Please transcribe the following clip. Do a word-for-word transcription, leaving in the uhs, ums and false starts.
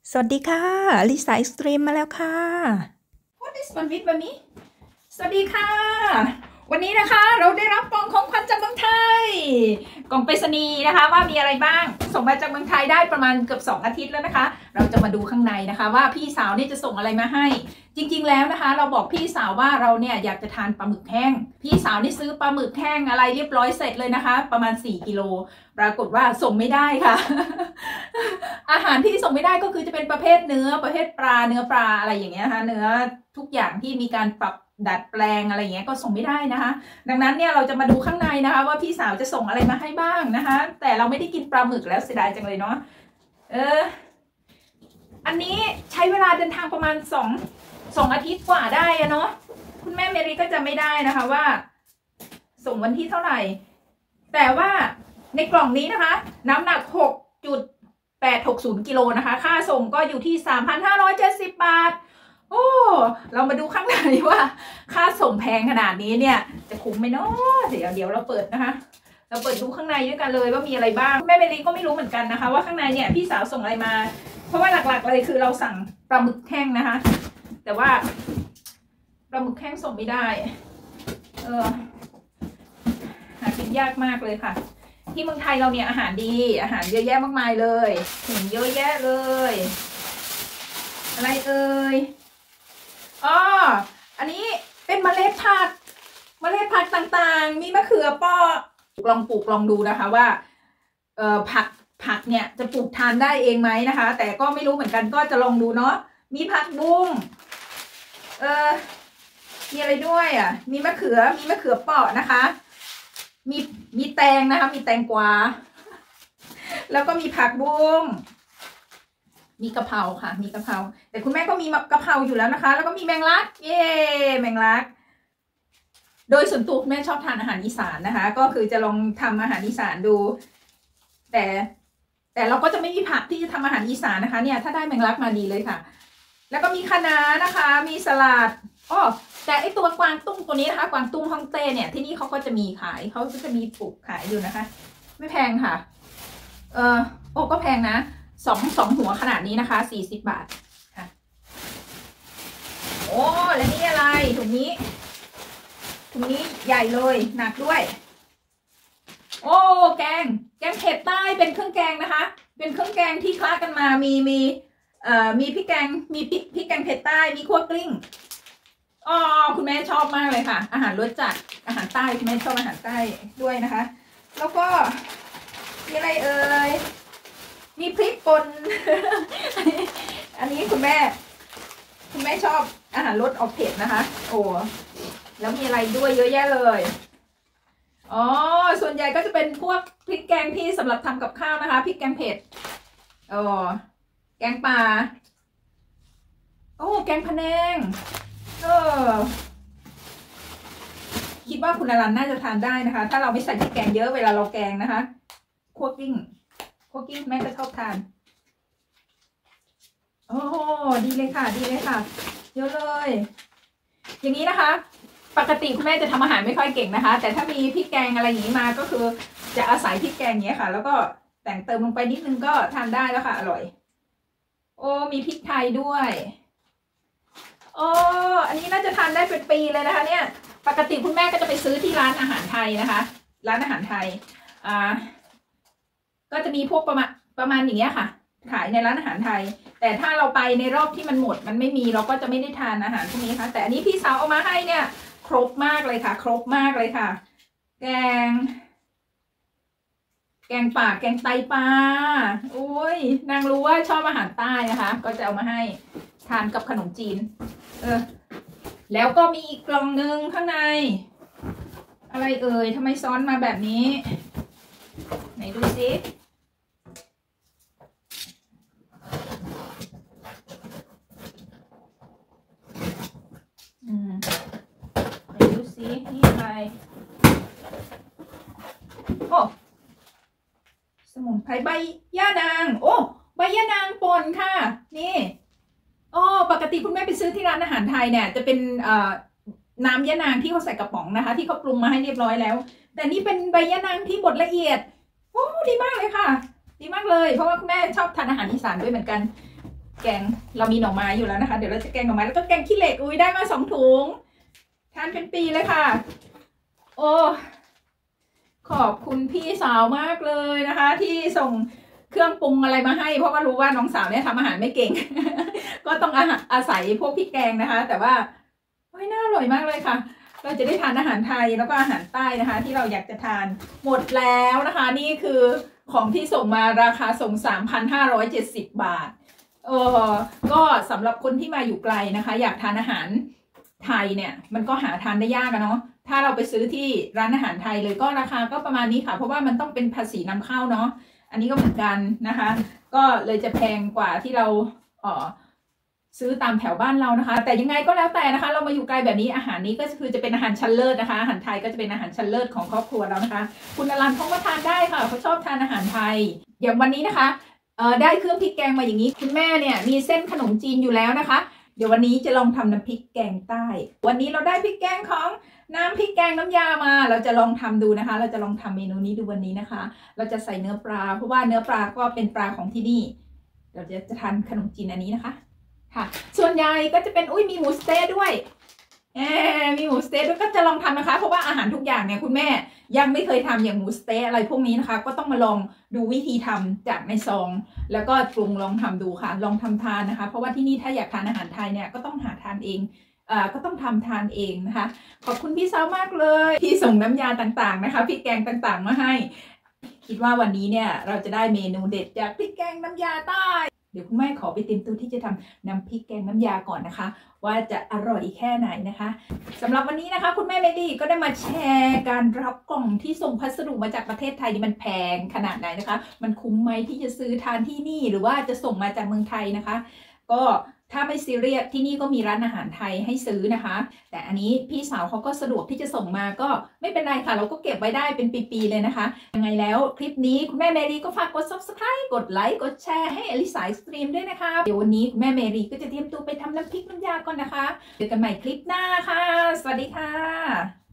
สวัสดีค่ะลิซ่าเอ็กซ์ตรีมมาแล้วค่ะ What is one with แบบนี้สวัสดีค่ะวันนี้นะคะเราได้รับกล่องของขวัญจากเมืองไทยกล่องไปรษณีย์นะคะว่ามีอะไรบ้างส่งมาจากเมืองไทยได้ประมาณเกือบสองอาทิตย์แล้วนะคะเราจะมาดูข้างในนะคะว่าพี่สาวนี่จะส่งอะไรมาให้จริงๆแล้วนะคะเราบอกพี่สาวว่าเราเนี่ยอยากจะทานปลาหมึกแห้งพี่สาวนี่ซื้อปลาหมึกแห้งอะไรเรียบร้อยเสร็จเลยนะคะประมาณสี่กิโลปรากฏว่าส่งไม่ได้ค่ะ อาหารที่ส่งไม่ได้ก็คือจะเป็นประเภทเนื้อประเภทปลาเนื้อปลาอะไรอย่างเงี้ยนะคะเนื้อทุกอย่างที่มีการปรับดัดแปลงอะไรอย่างเงี้ยก็ส่งไม่ได้นะคะดังนั้นเนี่ยเราจะมาดูข้างในนะคะว่าพี่สาวจะส่งอะไรมาให้บ้างนะคะแต่เราไม่ได้กินปลาหมึกแล้วเสียดายจังเลยเนาะเอออันนี้ใช้เวลาเดินทางประมาณสองสองอาทิตย์กว่าได้อะเนาะคุณแม่เมรีก็จะไม่ได้นะคะว่าส่งวันที่เท่าไหร่แต่ว่าในกล่องนี้นะคะน้ำหนัก หกจุดแปดหกศูนย์ กิโลนะคะค่าส่งก็อยู่ที่ สามพันห้าร้อยเจ็ดสิบ บาทโอ้เรามาดูข้างในว่าค่าส่งแพงขนาดนี้เนี่ยจะคุ้มไหมเนาะเดี๋ยวเดี๋ยวเราเปิดนะคะเราเปิดดูข้างในด้วยกันเลยว่ามีอะไรบ้างแม่เมลีก็ไม่รู้เหมือนกันนะคะว่าข้างในเนี่ยพี่สาวส่งอะไรมาเพราะว่าหลักๆเลยคือเราสั่งปลาหมึกแห้งนะคะแต่ว่าปลาหมึกแห้งส่งไม่ได้เออหากินยากมากเลยค่ะที่เมืองไทยเราเนี่ยอาหารดีอาหารเยอะแยะมากมายเลยเห็นเยอะแยะเลยอะไรเอ่ยอ๋ออันนี้เป็นเมล็ดผักเมล็ดผักต่างๆมีมะเขือเปาะลองปลูกลองดูนะคะว่าเอ่อผักผักเนี่ยจะปลูกทานได้เองไหมนะคะแต่ก็ไม่รู้เหมือนกันก็จะลองดูเนาะมีผักบุ้งเอ่อมีอะไรด้วยอ่ะมีมะเขือมีมะเขือเปาะนะคะมีมีแตงนะคะมีแตงกวาแล้วก็มีผักบุ้งมีกะเพราค่ะมีกะเพราแต่คุณแม่ก็มีกะเพราอยู่แล้วนะคะแล้วก็มีแมงลักเย่แมงลักโดยส่วนตัวคุณแม่ชอบทานอาหารอีสานนะคะก็คือจะลองทำอาหารอีสานดูแต่แต่เราก็จะไม่มีผักที่จะทำอาหารอีสานนะคะเนี่ยถ้าได้แมงลักมาดีเลยค่ะแล้วก็มีคะน้านะคะมีสลัดอ้อแต่ไอตัวกวางตุ้งตัวนี้นะคะกวางตุ้งฮ่องเต้เนี่ยที่นี่เขาก็จะมีขายเขาก็จะมีปลูกขายอยู่นะคะไม่แพงค่ะเออโอ้ก็แพงนะสองสองหัวขนาดนี้นะคะสี่สิบบาทค่ะโอ้แล้วนี่อะไรถุงนี้ถุงนี้ใหญ่เลยหนักด้วยโอ้แกงแกงเผ็ดใต้เป็นเครื่องแกงนะคะเป็นเครื่องแกงที่คล้ากันมามีมีเอ่อมีพริกแกงมีพริกพริกแกงเผ็ดใต้มีคั่วกลิ้งอ๋อคุณแม่ชอบมากเลยค่ะอาหารรสจัดอาหารใต้คุณแม่ชอบอาหารใต้ด้วยนะคะแล้วก็มีอะไรเอ่ยมีพริกป่น อันนี้คุณแม่คุณแม่ชอบอาหารรสออกเผ็ดนะคะโอ้แล้วมีอะไรด้วยเยอะแยะเลยอ๋อส่วนใหญ่ก็จะเป็นพวกพริกแกงที่สำหรับทำกับข้าวนะคะพริกแกงเผ็ดอ๋อแกงป่าโอ้แกงพะแนงเออคิดว่าคุณอรันน่าจะทานได้นะคะถ้าเราไม่ใส่พริกแกงเยอะเวลาเราแกงนะคะคั่วกลิ้งคั่วกลิ้งแม่ก็ชอบทานโอ้ดีเลยค่ะดีเลยค่ะเยอะเลยอย่างนี้นะคะปกติคุณแม่จะทำอาหารไม่ค่อยเก่งนะคะแต่ถ้ามีพริกแกงอะไรอย่างนี้มาก็คือจะอาศัยพริกแกงอย่างนี้ค่ะแล้วก็แต่งเติมลงไปนิดนึงก็ทานได้แล้วค่ะอร่อยโอ้มีพริกไทยด้วยโอ้อันนี้น่าจะทานได้เป็นปีเลยนะคะเนี่ยปกติคุณแม่ก็จะไปซื้อที่ร้านอาหารไทยนะคะร้านอาหารไทยอ่าก็จะมีพวกประมาณประมาณอย่างเงี้ยค่ะขายในร้านอาหารไทยแต่ถ้าเราไปในรอบที่มันหมดมันไม่มีเราก็จะไม่ได้ทานอาหารพวกนี้ค่ะแต่อันนี้พี่สาวเอามาให้เนี่ยครบมากเลยค่ะครบมากเลยค่ะแกงแกงป่าแกงไตปลาโอ้ยนางรู้ว่าชอบอาหารใต้นะคะก็จะเอามาให้ทานกับขนมจีนเออแล้วก็มีอีกกล่องนึงข้างในอะไรเอ่ยทำไมซ้อนมาแบบนี้ไหนดูสิอืมไหนดูสินี่อะไรโอ้สมุนไพรใบย่านางโอ้ใบย่านางป่นค่ะนี่อ๋อปกติคุณแม่ไปซื้อที่ร้านอาหารไทยเนี่ยจะเป็นเอ่อน้ำยะนางที่เขาใส่กระป๋องนะคะที่เขาปรุงมาให้เรียบร้อยแล้วแต่นี่เป็นใบยะนางที่บดละเอียดโอ้ดีมากเลยค่ะดีมากเลยเพราะว่าคุณแม่ชอบทานอาหารอีสานด้วยเหมือนกันแกงเรามีหน่อไม้อยู่แล้วนะคะเดี๋ยวเราจะแกงหน่อไม้แล้วก็แกงขี้เหล็กอุ้ยได้มาสองถุงทานเป็นปีเลยค่ะโอ้ขอบคุณพี่สาวมากเลยนะคะ ที่ส่งเครื่องปรุงอะไรมาให้เพราะว่ารู้ว่าน้องสาวเนี่ยทำอาหารไม่เก่ง ก็ต้องอาอาศัยพวกพริกแกงนะคะ แต่ว่าโอ้ยน่าอร่อยมากเลยค่ะเราจะได้ทานอาหารไทยแล้วก็อาหารใต้นะคะ ที่เราอยากจะทานหมดแล้วนะคะ นี่คือของที่ส่งมาราคาส่ง สามพันห้าร้อยเจ็ดสิบ บาทเออก็สำหรับคนที่มาอยู่ไกลนะคะ อยากทานอาหารไทยเนี่ยมันก็หาทานได้ยากอะเนาะถ้าเราไปซื้อที่ร้านอาหารไทยเลยก็ราคาก็ประมาณนี้ค่ะเพราะว่ามันต้องเป็นภาษีนำเข้าเนาะอันนี้ก็เหมือนกันนะคะก็เลยจะแพงกว่าที่เราเออซื้อตามแถวบ้านเรานะคะแต่ยังไงก็แล้วแต่นะคะเรามาอยู่ไกลแบบนี้อาหารนี้ก็คือจะเป็นอาหารชั้นเลิศนะคะอาหารไทยก็จะเป็นอาหารชั้นเลิศของครอบครัวเรานะคะคุณอลันเขาก็ทานได้ค่ะเขาชอบทานอาหารไทยอย่างวันนี้นะคะเอ่อได้เครื่องพริกแกงมาอย่างนี้คุณแม่เนี่ยมีเส้นขนมจีนอยู่แล้วนะคะเดี๋ยววันนี้จะลองทำน้ำพริกแกงใต้วันนี้เราได้พริกแกงของน้ำพริกแกงน้ำยามาเราจะลองทำดูนะคะเราจะลองทำเมนูนี้ดูวันนี้นะคะเราจะใส่เนื้อปลาเพราะว่าเนื้อปลาก็เป็นปลาของที่นี่เราจะจะทานขนมจีนอันนี้นะคะค่ะส่วนใหญ่ก็จะเป็นอุ้ยมีหมูสเต๊ะด้วยเออมีหมูสเต๊ะด้วยก็จะลองทำนะคะเพราะว่าอาหารทุกอย่างเนี่ยคุณแม่ยังไม่เคยทำอย่างหมูสเต๊ะอะไรพวกนี้นะคะก็ต้องมาลองดูวิธีทำจากในซองแล้วก็ปรุงลองทำดูค่ะลองทำทานนะคะเพราะว่าที่นี่ถ้าอยากทานอาหารไทยเนี่ยก็ต้องหาทานเองอ่าก็ต้องทำทานเองนะคะขอบคุณพี่สาวมากเลยที่ส่งน้ำยาต่างๆนะคะพริกแกงต่างๆมาให้คิดว่าวันนี้เนี่ยเราจะได้เมนูเด็ดจากพริกแกงน้ำยาใต้เดี๋ยวคุณแม่ขอไปเตรียมตัวที่จะทำน้ำพริกแกงน้ำยาก่อนนะคะว่าจะอร่อยแค่ไหนนะคะสำหรับวันนี้นะคะคุณแม่เมลี่ก็ได้มาแชร์การรับกล่องที่ส่งพัสดุมาจากประเทศไทยนี่มันแพงขนาดไหนนะคะมันคุ้มไหมที่จะซื้อทานที่นี่หรือว่าจะส่งมาจากเมืองไทยนะคะก็ถ้าไม่ซีเรียสที่นี่ก็มีร้านอาหารไทยให้ซื้อนะคะแต่อันนี้พี่สาวเขาก็สะดวกที่จะส่งมาก็ไม่เป็นไรค่ะเราก็เก็บไว้ได้เป็นปีๆเลยนะคะยังไงแล้วคลิปนี้คุณแม่เมรีก็ฝากกด ซับสไครบ์ กดไลค์กดแชร์ให้อลิสายสตรีมด้วยนะคะเดี๋ยววันนี้คุณแม่เมรีก็จะเตรียมตัวไปทำน้ำพริกน้ำยาก่อนนะคะเจอกันใหม่คลิปหน้าค่ะสวัสดีค่ะ